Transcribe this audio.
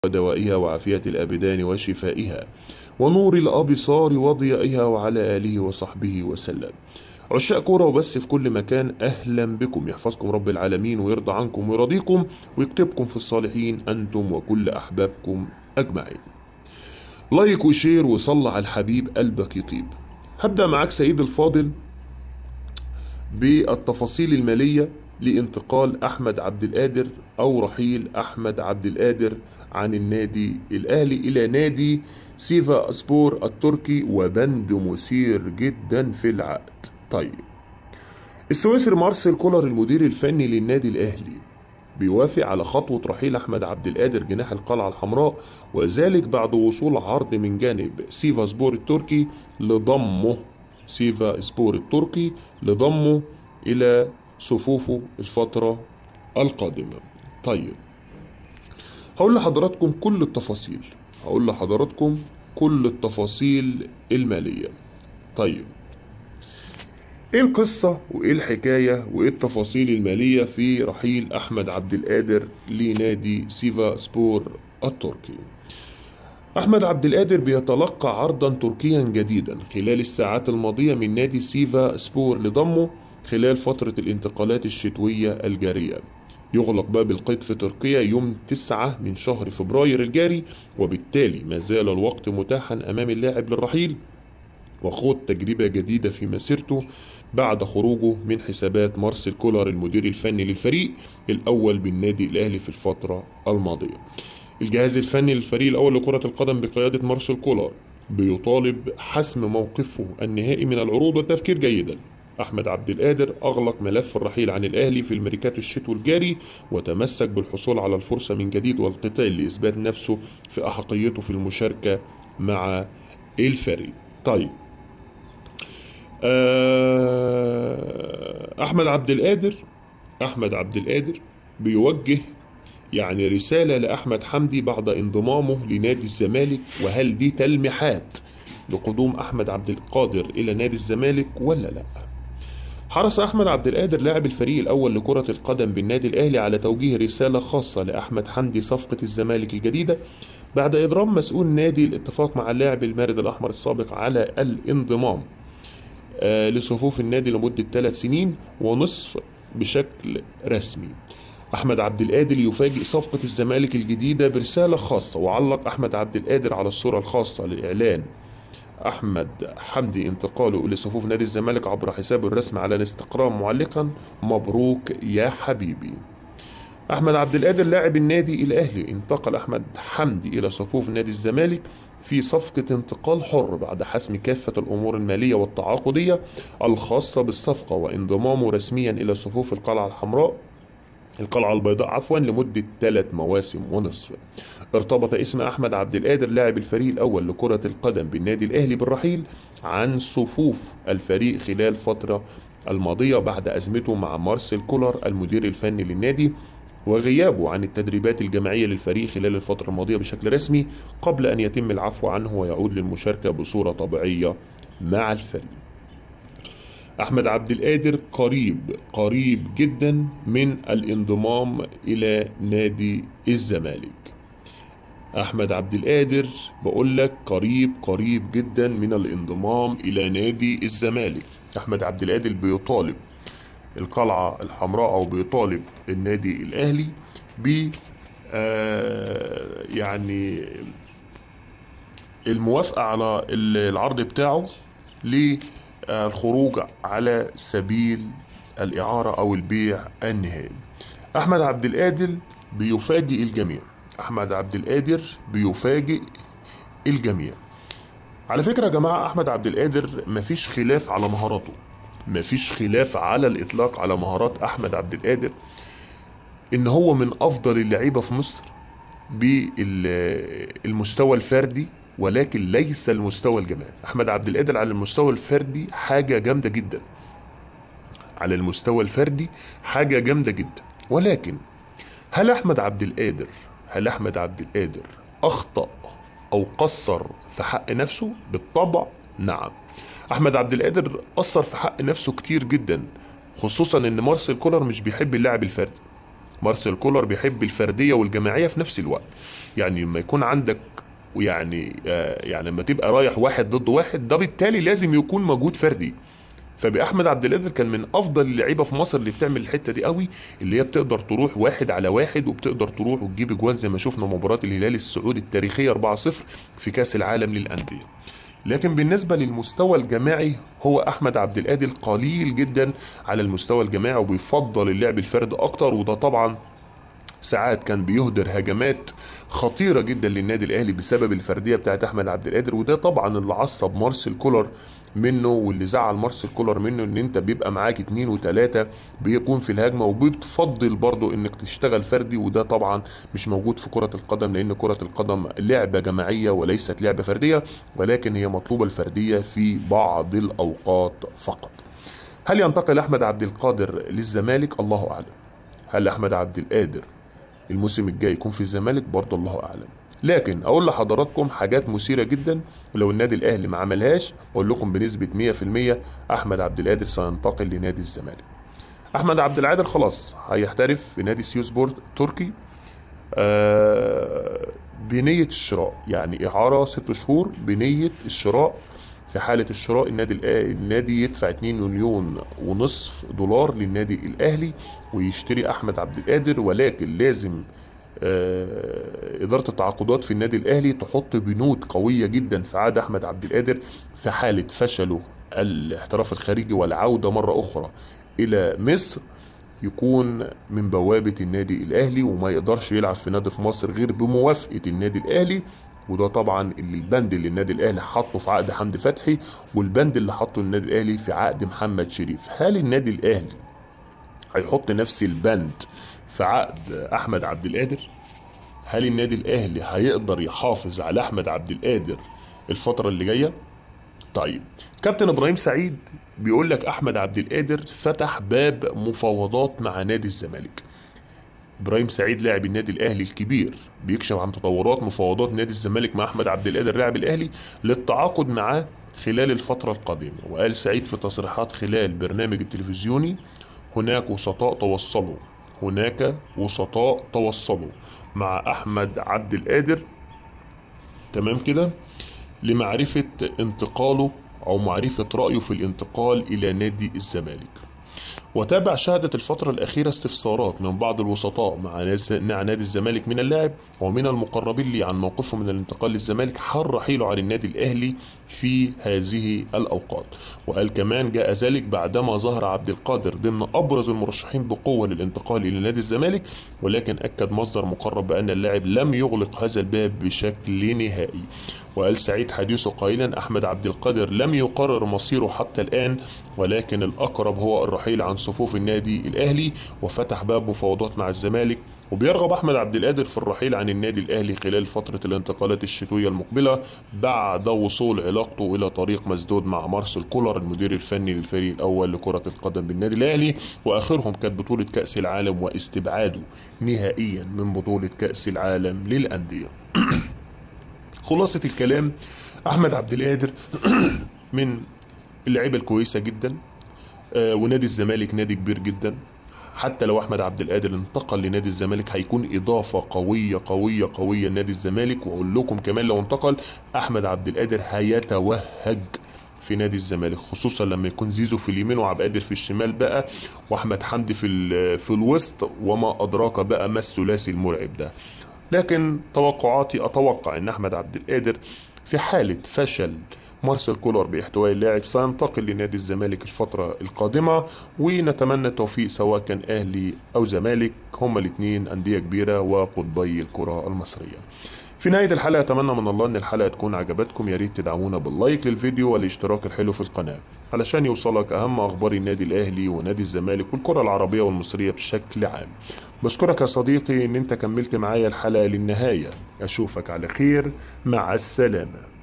ودوائها وعافية الأبدان وشفائها ونور الأبصار وضيائها وعلى آله وصحبه وسلم. عشاق كورة وبس في كل مكان، أهلا بكم. يحفظكم رب العالمين ويرضى عنكم ويرضيكم ويكتبكم في الصالحين أنتم وكل أحبابكم أجمعين. لايك وشير وصلى على الحبيب قلبك يطيب. هبدأ معاك سيد الفاضل بالتفاصيل المالية لانتقال أحمد عبد القادر أو رحيل أحمد عبد القادر عن النادي الأهلي إلى نادي سيفا سبور التركي، وبند مثير جدا في العقد. طيب، السويسري مارسيل كولر المدير الفني للنادي الأهلي بيوافق على خطوة رحيل أحمد عبد القادر جناح القلعة الحمراء، وذلك بعد وصول عرض من جانب سيفا سبور التركي لضمه إلى صفوفه الفترة القادمة. طيب، هقول لحضراتكم كل التفاصيل المالية. طيب، ايه القصة وايه الحكاية وايه التفاصيل المالية في رحيل احمد عبد القادر لنادي سيفا سبور التركي؟ احمد عبد القادر بيتلقى عرضا تركيا جديدا خلال الساعات الماضية من نادي سيفا سبور لضمه خلال فترة الانتقالات الشتوية الجارية. يغلق باب القيد في تركيا يوم 9 من شهر فبراير الجاري، وبالتالي ما زال الوقت متاحا امام اللاعب للرحيل وخوض تجربة جديدة في مسيرته بعد خروجه من حسابات مارسيل كولر المدير الفني للفريق الأول بالنادي الأهلي في الفترة الماضية. الجهاز الفني للفريق الأول لكرة القدم بقيادة مارسيل كولر بيطالب حسم موقفه النهائي من العروض والتفكير جيدا. أحمد عبد القادر أغلق ملف الرحيل عن الأهلي في الميركاتو الشتوي الجاري، وتمسك بالحصول على الفرصة من جديد والقتال لإثبات نفسه في أحقيته في المشاركة مع الفريق. طيب، أحمد عبد القادر بيوجه رسالة لأحمد حمدي بعد انضمامه لنادي الزمالك، وهل دي تلميحات لقدوم أحمد عبد القادر إلى نادي الزمالك ولا لا؟ حرص أحمد عبد القادر لاعب الفريق الأول لكرة القدم بالنادي الأهلي على توجيه رسالة خاصة لأحمد حمدي صفقة الزمالك الجديدة بعد إبرام مسؤول نادي الاتفاق مع اللاعب المارد الأحمر السابق على الانضمام لصفوف النادي لمدة 3 سنين ونصف بشكل رسمي. أحمد عبد القادر يفاجئ صفقة الزمالك الجديدة برسالة خاصة، وعلق أحمد عبد القادر على الصورة الخاصة لإعلان أحمد حمدي انتقاله لصفوف نادي الزمالك عبر حسابه الرسمي على الانستغرام معلقا: مبروك يا حبيبي. أحمد عبد القادر لاعب النادي الأهلي انتقل أحمد حمدي إلى صفوف نادي الزمالك في صفقة انتقال حر بعد حسم كافة الأمور المالية والتعاقدية الخاصة بالصفقة وانضمامه رسميا إلى صفوف القلعة البيضاء لمدة 3 مواسم ونصف. ارتبط اسم أحمد عبد القادر لاعب الفريق الأول لكرة القدم بالنادي الأهلي بالرحيل عن صفوف الفريق خلال الفترة الماضية بعد أزمته مع مارسيل كولر المدير الفني للنادي وغيابه عن التدريبات الجماعية للفريق خلال الفترة الماضية بشكل رسمي قبل أن يتم العفو عنه ويعود للمشاركة بصورة طبيعية مع الفريق. أحمد عبد القادر قريب جدا من الانضمام إلى نادي الزمالك. أحمد عبد القادر بقول لك قريب جدا من الانضمام إلى نادي الزمالك. أحمد عبد القادر بيطالب القلعة الحمراء أو بيطالب النادي الأهلي ب الموافقة على العرض بتاعه للخروج على سبيل الإعارة أو البيع النهائي. أحمد عبد القادر بيفاجئ الجميع. على فكرة يا جماعة، أحمد عبد القادر مفيش خلاف على مهاراته، مفيش خلاف على الإطلاق على مهارات أحمد عبد القادر، إن هو من أفضل اللعيبة في مصر بالمستوى الفردي، ولكن ليس المستوى الجماعي. أحمد عبد القادر على المستوى الفردي حاجة جامدة جدا، ولكن هل أحمد عبد القادر أخطأ أو قصر في حق نفسه؟ بالطبع نعم. أحمد عبد القادر قصر في حق نفسه كتير جدا، خصوصا إن مارسيل كولر مش بيحب اللاعب الفردي، مارسيل كولر بيحب الفرديه والجماعيه في نفس الوقت. يعني لما يكون عندك يعني لما تبقى رايح واحد ضد واحد، ده بالتالي لازم يكون مجهود فردي. فبأحمد عبد القادر كان من افضل اللعيبه في مصر اللي بتعمل الحته دي قوي، اللي هي بتقدر تروح واحد على واحد وبتقدر تروح وتجيب اجوان زي ما شفنا مباراه الهلال السعودي التاريخيه 4-0 في كاس العالم للانديه. لكن بالنسبه للمستوى الجماعي، هو احمد عبد القادر قليل جدا على المستوى الجماعي وبيفضل اللعب الفردي اكتر، وده طبعا ساعات كان بيهدر هجمات خطيرة جدا للنادي الأهلي بسبب الفردية بتاعت أحمد عبد القادر. وده طبعا اللي عصب مارسيل كولر منه، واللي زعل مارسيل كولر منه، ان انت بيبقى معاك 2 و3 بيكون في الهجمة وبتفضل برضو انك تشتغل فردي، وده طبعا مش موجود في كرة القدم، لان كرة القدم لعبة جماعية وليست لعبة فردية، ولكن هي مطلوبة الفردية في بعض الأوقات فقط. هل ينتقل أحمد عبد القادر للزمالك؟ الله أعلم. هل أحمد عبد القادر الموسم الجاي يكون في الزمالك؟ برضه الله اعلم. لكن اقول لحضراتكم حاجات مثيره جدا، ولو النادي الاهلي ما عملهاش اقول لكم بنسبه 100% احمد عبد القادر سينتقل لنادي الزمالك. احمد عبد القادر خلاص هيحترف في نادي سيوسبورت تركي بنيه الشراء، يعني اعاره 6 شهور بنيه الشراء. في حالة الشراء النادي يدفع 2.5 مليون دولار للنادي الأهلي ويشتري أحمد عبد القادر، ولكن لازم إدارة التعاقدات في النادي الأهلي تحط بنود قوية جدا في عقد أحمد عبد القادر في حالة فشله الاحتراف الخارجي والعودة مرة أخرى إلى مصر، يكون من بوابة النادي الأهلي وما يقدرش يلعب في نادي في مصر غير بموافقة النادي الأهلي. وده طبعا البند اللي النادي الاهلي حطه في عقد حمدي فتحي، والبند اللي حطه النادي الاهلي في عقد محمد شريف. هل النادي الاهلي هيحط نفس البند في عقد احمد عبد القادر؟ هل النادي الاهلي هيقدر يحافظ على احمد عبد القادر الفترة اللي جاية؟ طيب، كابتن ابراهيم سعيد بيقول لك احمد عبد القادر فتح باب مفاوضات مع نادي الزمالك. ابراهيم سعيد لاعب النادي الاهلي الكبير بيكشف عن تطورات مفاوضات نادي الزمالك مع احمد عبد القادر لاعب الاهلي للتعاقد معاه خلال الفتره القادمه. وقال سعيد في تصريحات خلال برنامج التلفزيوني: هناك وسطاء توصلوا مع احمد عبد القادر، تمام كده، لمعرفه انتقاله او معرفه رايه في الانتقال الى نادي الزمالك. وتابع شهدت الفترة الأخيرة استفسارات من بعض الوسطاء مع نادي الزمالك من اللاعب ومن المقربين لي عن موقفه من الانتقال للزمالك حال رحيله عن النادي الأهلي في هذه الأوقات. وقال كمان جاء ذلك بعدما ظهر عبد القادر ضمن أبرز المرشحين بقوة للانتقال إلى نادي الزمالك، ولكن أكد مصدر مقرب بأن اللاعب لم يغلق هذا الباب بشكل نهائي. وقال سعيد حديثه قائلا: أحمد عبد القادر لم يقرر مصيره حتى الآن، ولكن الأقرب هو الرحيل عن صفوف النادي الأهلي، وفتح باب مفاوضات مع الزمالك. وبيرغب أحمد عبد القادر في الرحيل عن النادي الأهلي خلال فترة الانتقالات الشتوية المقبلة بعد وصول علاقته إلى طريق مسدود مع مارسيل كولر المدير الفني للفريق الأول لكرة القدم بالنادي الأهلي، وآخرهم كانت بطولة كأس العالم واستبعاده نهائيا من بطولة كأس العالم للأندية. خلاصة الكلام: أحمد عبد القادر من اللعيبة الكويسة جدا، ونادي الزمالك نادي كبير جدا. حتى لو احمد عبد القادر انتقل لنادي الزمالك هيكون اضافه قويه قويه قويه لنادي الزمالك. واقول لكم كمان لو انتقل احمد عبد القادر هيتوهج في نادي الزمالك، خصوصا لما يكون زيزو في اليمين وعبد القادر في الشمال بقى، واحمد حمدي في الوسط، وما ادراك بقى ما الثلاثي المرعب ده. لكن توقعاتي اتوقع ان احمد عبد القادر في حاله فشل مارسيل كولر باحتواء اللاعب سينتقل لنادي الزمالك الفترة القادمة، ونتمنى التوفيق سواء كان أهلي أو زمالك، هما الاثنين أندية كبيرة وقطبي الكرة المصرية. في نهاية الحلقة أتمنى من الله أن الحلقة تكون عجبتكم، يا ريت تدعمونا باللايك للفيديو والاشتراك الحلو في القناة علشان يوصلك أهم أخبار النادي الأهلي ونادي الزمالك والكرة العربية والمصرية بشكل عام. بشكرك يا صديقي أن أنت كملت معايا الحلقة للنهاية. أشوفك على خير، مع السلامة.